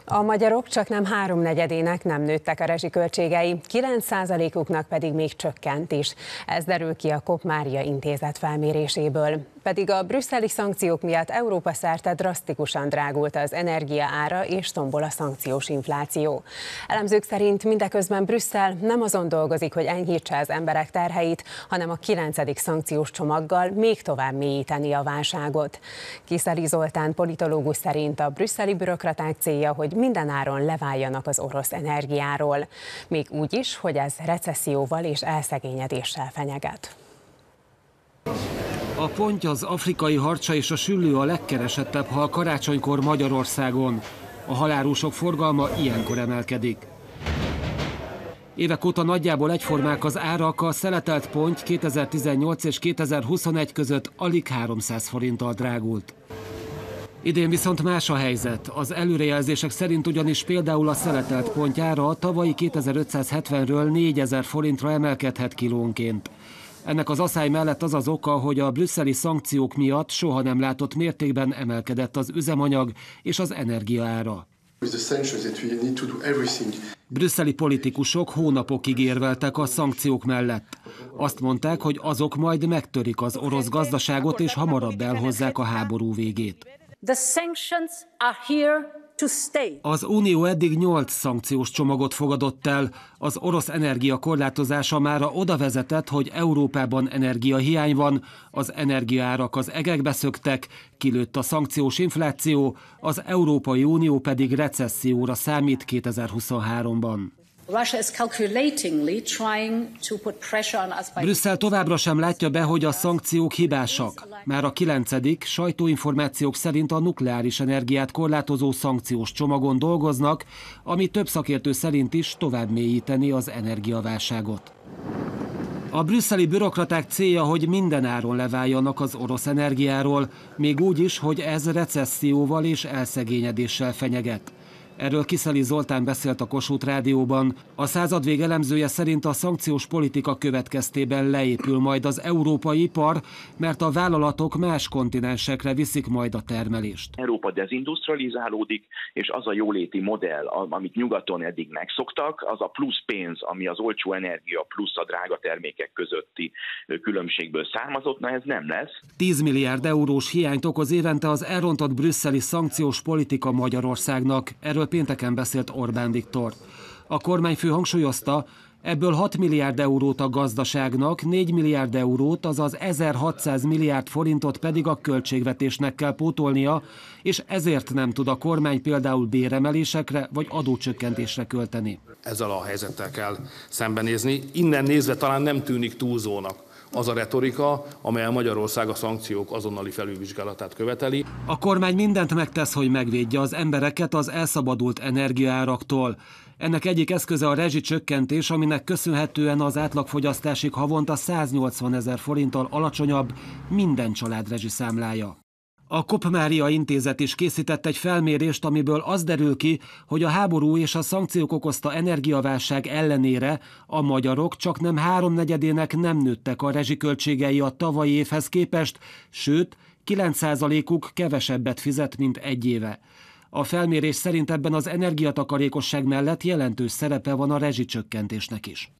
A magyarok csaknem háromnegyedének nem nőttek a rezsiköltségei, 9%-uknak pedig még csökkent is. Ez derül ki a Kopp Mária Intézet felméréséből. Pedig a brüsszeli szankciók miatt Európa szerte drasztikusan drágult az energia ára és tombol a szankciós infláció. Elemzők szerint mindeközben Brüsszel nem azon dolgozik, hogy enyhítse az emberek terheit, hanem a 9. szankciós csomaggal még tovább mélyíteni a válságot. Kiszeli Zoltán politológus szerint a brüsszeli bürokraták célja, hogy minden áron leváljanak az orosz energiáról. Még úgy is, hogy ez recesszióval és elszegényedéssel fenyeget. A ponty, az afrikai harcsa és a süllő a legkeresettebb hal karácsonykor Magyarországon. A halálhúsok forgalma ilyenkor emelkedik. Évek óta nagyjából egyformák az árak, a szeletelt ponty 2018 és 2021 között alig 300 forinttal drágult. Idén viszont más a helyzet. Az előrejelzések szerint ugyanis például a szeletelt ponty ára a tavalyi 2570-ről 4000 forintra emelkedhet kilónként. Ennek az aszály mellett az az oka, hogy a brüsszeli szankciók miatt soha nem látott mértékben emelkedett az üzemanyag és az energiaára. Brüsszeli politikusok hónapokig érveltek a szankciók mellett. Azt mondták, hogy azok majd megtörik az orosz gazdaságot és hamarabb elhozzák a háború végét. Az Unió eddig 8 szankciós csomagot fogadott el. Az orosz energia korlátozása mára oda vezetett, hogy Európában energiahiány van, az energiaárak az egekbe szöktek, kilőtt a szankciós infláció, az Európai Unió pedig recesszióra számít 2023-ban. Brüsszel továbbra sem látja be, hogy a szankciók hibásak. Már a 9. sajtóinformációk szerint a nukleáris energiát korlátozó szankciós csomagon dolgoznak, ami több szakértő szerint is tovább mélyíteni az energiaválságot. A brüsszeli bürokraták célja, hogy minden áron leváljanak az orosz energiáról, még úgy is, hogy ez recesszióval és elszegényedéssel fenyeget. Erről Kiszeli Zoltán beszélt a Kossuth Rádióban. A századvég elemzője szerint a szankciós politika következtében leépül majd az európai ipar, mert a vállalatok más kontinensekre viszik majd a termelést. Európa dezindustrializálódik, és az a jóléti modell, amit nyugaton eddig megszoktak, az a plusz pénz, ami az olcsó energia plusz a drága termékek közötti különbségből származott, ez nem lesz. 10 milliárd eurós hiányt okoz évente az elrontott brüsszeli szankciós politika Magyarországnak. Erről pénteken beszélt Orbán Viktor. A kormányfő hangsúlyozta, ebből 6 milliárd eurót a gazdaságnak, 4 milliárd eurót, azaz 1600 milliárd forintot pedig a költségvetésnek kell pótolnia, és ezért nem tud a kormány például béremelésekre vagy adócsökkentésre költeni. Ezzel a helyzettel kell szembenézni. Innen nézve talán nem tűnik túlzónak az a retorika, amelyel Magyarország a szankciók azonnali felülvizsgálatát követeli. A kormány mindent megtesz, hogy megvédje az embereket az elszabadult energiaáraktól. Ennek egyik eszköze a rezsicsökkentés, aminek köszönhetően az átlagfogyasztásig havonta 180 000 forinttal alacsonyabb minden család rezsiszámlája. A Kopp Mária Intézet is készített egy felmérést, amiből az derül ki, hogy a háború és a szankciók okozta energiaválság ellenére a magyarok csaknem háromnegyedének nem nőttek a rezsiköltségei a tavalyi évhez képest, sőt, 9%-uk kevesebbet fizet, mint egy éve. A felmérés szerint ebben az energiatakarékosság mellett jelentős szerepe van a rezsicsökkentésnek is.